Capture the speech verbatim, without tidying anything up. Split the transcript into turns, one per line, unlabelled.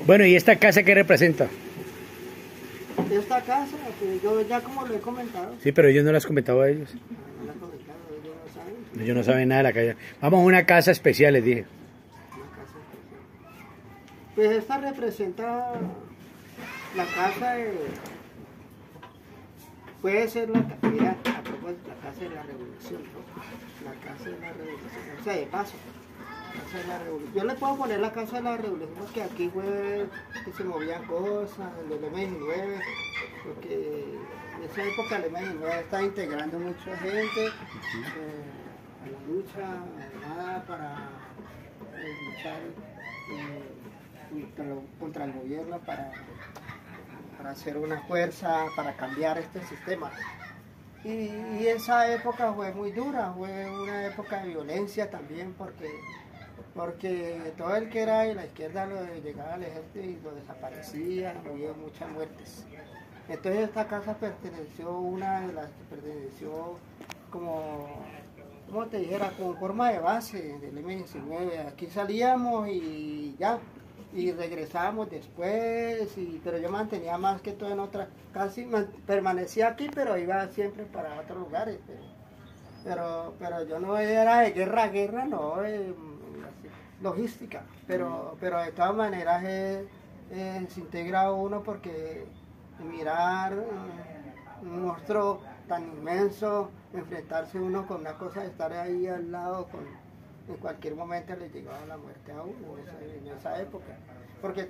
Bueno, ¿y esta casa qué representa?
Esta casa, que yo ya como lo he comentado,
Sí, pero ellos no lo has comentado a ellos.
no la he comentado, ellos no saben,
Ellos no saben nada de la calle. Vamos a una casa especial, les dije.
una casa especial. Pues esta representa la casa de... Puede ser la, mira, a propósito, la casa de la revolución, ¿no? La casa de la revolución, o sea, de paso. Casa de la revolución. Yo le puedo poner la casa de la revolución porque aquí fue que se movían cosas, en el M diecinueve, porque en esa época el M diecinueve está integrando mucha gente eh, a la lucha armada para eh, luchar eh, contra, lo- contra el gobierno, para, para hacer una fuerza, para cambiar este sistema. Y, y esa época fue muy dura, fue una época de violencia también, porque porque todo el que era de la izquierda lo llegaba al ejército y lo desaparecía, había muchas muertes. Entonces esta casa perteneció, una de las que perteneció como, como te dijera, como forma de base del M diecinueve. Aquí salíamos y ya, y regresábamos después, y, pero yo mantenía más que todo en otra, casi man, permanecía aquí, pero iba siempre para otros lugares. Pero, pero, pero yo no era de guerra a guerra, no. Eh, logística, pero, pero de todas maneras es, es, se integra uno porque mirar eh, un monstruo tan inmenso, enfrentarse uno con una cosa, estar ahí al lado, con, en cualquier momento le llegaba la muerte a uno en esa, en esa época. Porque